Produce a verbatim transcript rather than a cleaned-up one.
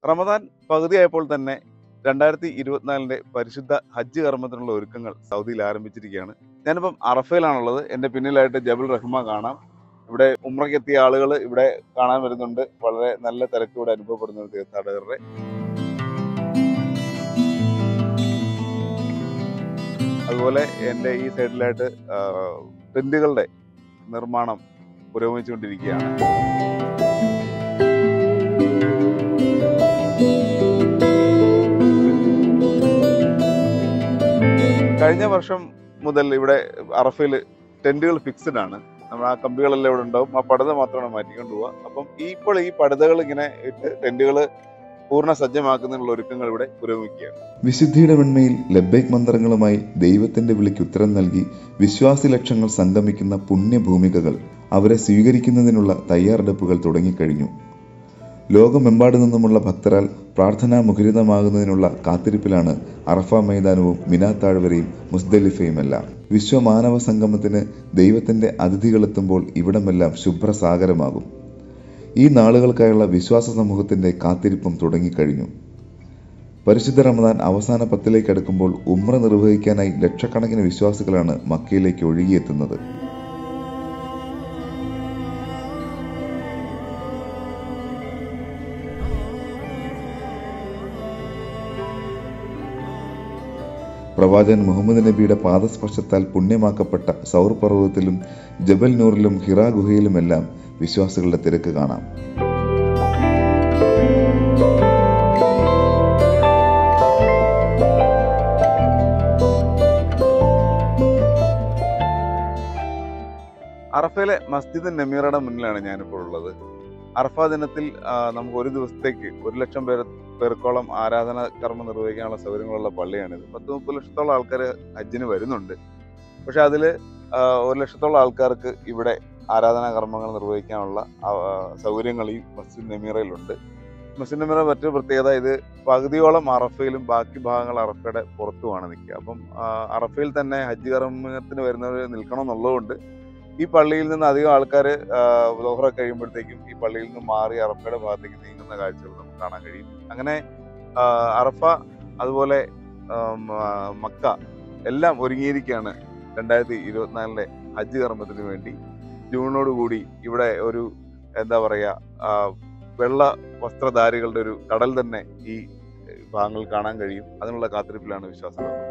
റമദാൻ പകുതിയായപ്പോൾ തന്നെ രണ്ടായിരത്തി ഇരുപത്തിനാലിൻ്റെ പരിശുദ്ധ ഹജ്ജ് കർമ്മത്തിനുള്ള ഒരുക്കങ്ങൾ സൗദിയിൽ ആരംഭിച്ചിരിക്കുകയാണ്. ഞാനിപ്പം അറഫയിലാണുള്ളത്. എൻ്റെ പിന്നിലായിട്ട് ജബൽ റഹ്മ കാണാം. ഇവിടെ ഉംറയ്ക്കെത്തിയ ആളുകൾ ഇവിടെ കാണാൻ വരുന്നുണ്ട്. വളരെ നല്ല തിരക്ക് ഇവിടെ അനുഭവപ്പെടുന്ന തീർത്ഥാടകരുടെ. അതുപോലെ എൻ്റെ ഈ സൈഡിലായിട്ട് ടെന്റുകളുടെ നിർമ്മാണം പുരോഗമിച്ചുകൊണ്ടിരിക്കുകയാണ്. കഴിഞ്ഞ വർഷം മുതൽ ഇവിടെ അറഫയിൽ ടെന്റുകൾ ഫിക്സ്ഡ് ആണ്. നമ്മൾ ആ കമ്പികളെല്ലാം ഇവിടെ ഉണ്ടാവും. ആ പടുത മാത്രമാണ് മാറ്റിക്കൊണ്ട് പോവുക. അപ്പം ഇപ്പോൾ ഈ പടുതകൾ ഇങ്ങനെ ഇട്ട് ടെന്റുകൾ പൂർണ്ണ സജ്ജമാക്കുന്നതിനുള്ള ഒരുക്കങ്ങൾ ഇവിടെ പുരോഗമിക്കുകയാണ്. വിശുദ്ധിയുടെ വെണ്മയിൽ ലബ്ബൈക് മന്ത്രങ്ങളുമായി ദൈവത്തിന്റെ വിളിക്ക് ഉത്തരം നൽകി വിശ്വാസി ലക്ഷങ്ങൾ സംഗമിക്കുന്ന പുണ്യഭൂമികകൾ അവരെ സ്വീകരിക്കുന്നതിനുള്ള തയ്യാറെടുപ്പുകൾ തുടങ്ങിക്കഴിഞ്ഞു. ലോകമെമ്പാടു നിന്നുമുള്ള ഭക്തരാൽ പ്രാർത്ഥനാ മുഖരിതമാകുന്നതിനുള്ള കാത്തിരിപ്പിലാണ് അറഫ മൈതാനവും മിനാ താഴ്വരയും മുസ്ദലിഫയുമെല്ലാം. വിശ്വമാനവ സംഗമത്തിന് ദൈവത്തിന്റെ അതിഥികളെത്തുമ്പോൾ ഇവിടമെല്ലാം ശുഭ്രസാഗരമാകും. ഈ നാളുകൾക്കായുള്ള വിശ്വാസ സമൂഹത്തിന്റെ കാത്തിരിപ്പും തുടങ്ങിക്കഴിഞ്ഞു. പരിശുദ്ധ റമദാൻ അവസാന പത്തിലേക്ക് അടുക്കുമ്പോൾ ഉംറ നിർവഹിക്കാനായി ലക്ഷക്കണക്കിന് വിശ്വാസികളാണ് മക്കയിലേക്ക് ഒഴുകിയെത്തുന്നത്. പ്രവാചകൻ മുഹമ്മദ് നബിയുടെ പാദസ്പർശത്താൽ പുണ്യമാക്കപ്പെട്ട സൗർ പർവ്വതത്തിലും ജബൽ നൂറിലും ഹിറാ ഗുഹയിലുമെല്ലാം വിശ്വാസികളുടെ തിരക്ക് കാണാം. അറഫയിലെ മസ്ജിദ് നമീറയുടെ മുന്നിലാണ് ഞാനിപ്പോൾ ഉള്ളത്. അറഫ ദിനത്തിൽ നമുക്ക് ഒരു ദിവസത്തേക്ക് ഒരു ലക്ഷം പേര് പേർക്കോളം ആരാധന കർമ്മം നിർവഹിക്കാനുള്ള സൗകര്യങ്ങളുള്ള പള്ളിയാണിത്. പത്ത് മുപ്പത് ലക്ഷത്തോളം ആൾക്കാർ ഹജ്ജിന് വരുന്നുണ്ട്. പക്ഷെ അതിൽ ഒരു ലക്ഷത്തോളം ആൾക്കാർക്ക് ഇവിടെ ആരാധനാ കർമ്മങ്ങൾ നിർവഹിക്കാനുള്ള സൗകര്യങ്ങൾ ഈ മസ്ജിദ് നമീറയിലുണ്ട്. മസ്ജിദ് നമീറ മറ്റൊരു പ്രത്യേകത, ഇത് പകുതിയോളം അറഫയിലും ബാക്കി ഭാഗങ്ങൾ അറഫയുടെ പുറത്തുമാണ് നിൽക്കുക. അപ്പം അറഫയിൽ തന്നെ ഹജ്ജ് കർമ്മത്തിന് വരുന്നവർ നിൽക്കണം എന്നുള്ളതുകൊണ്ട് ഈ പള്ളിയിൽ നിന്ന് അധികം ആൾക്കാർ ലോഹറ കഴിയുമ്പോഴത്തേക്കും ഈ പള്ളിയിൽ നിന്ന് മാറി അറഫയുടെ ഭാഗത്തേക്ക് നീങ്ങുന്ന കാഴ്ചകൾ നമുക്ക് കാണാൻ കഴിയും. അങ്ങനെ അറഫ അതുപോലെ മക്ക എല്ലാം ഒരുങ്ങിയിരിക്കുകയാണ് രണ്ടായിരത്തി ഇരുപത്തിനാലിലെ ഹജ്ജ് കർമ്മത്തിന് വേണ്ടി. ജൂണിനോടുകൂടി ഇവിടെ ഒരു എന്താ പറയുക വെള്ള വസ്ത്രധാരികളുടെ ഒരു കടൽ തന്നെ ഈ ഭാഗങ്ങൾ കാണാൻ കഴിയും. അതിനുള്ള കാത്തിരിപ്പിലാണ് വിശ്വാസികൾ.